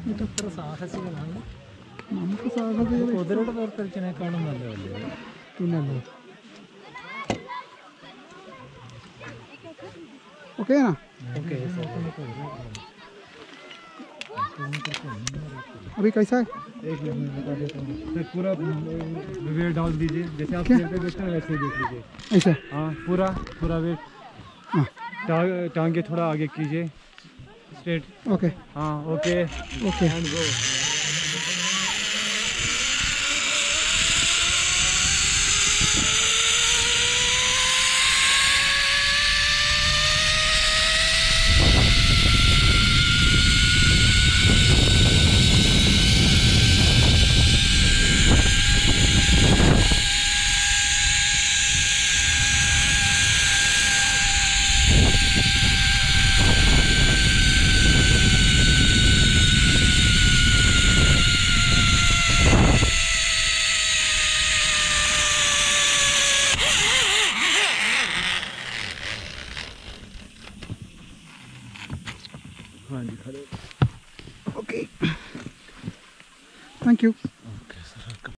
ഇത്ര സാഹസികമാണ്. നമുക്ക് സാഹചര്യം കുതിരയുടെ പുറത്തടിച്ചതിനേക്കാളും നല്ലതല്ലേ? പിന്നല്ലോ. ओके है ना? ओके अभी कैसा है? एक मिनट बता देता हूँ। फिर पूरा वेट डाल दीजिए, जैसे आप चेयर पे बैठते हैं वैसे ही देख लीजिए। ऐसा? हाँ, पूरा वेट। हाँ। टांगे थोड़ा आगे कीजिए, स्ट्रेट। ओके। हाँ, ओके ओके एंड गो। हाँ जी खड़े। Okay thank you.